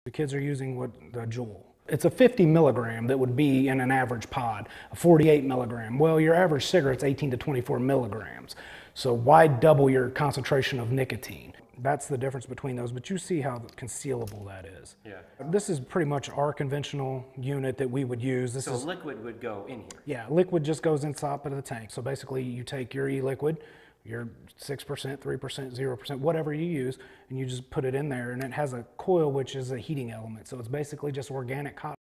The kids are using the Juul. It's a 50 milligram that would be in an average pod, a 48 milligram. Well, your average cigarette's 18 to 24 milligrams. So why double your concentration of nicotine? That's the difference between those, but you see how concealable that is. Yeah. This is pretty much our conventional unit that we would use. So liquid would go in here? Yeah, liquid just goes inside of the tank. So basically you take your e-liquid, your 6%, 3%, 0%, whatever you use, and you just put it in there, and it has a coil which is a heating element. So it's basically just organic cotton.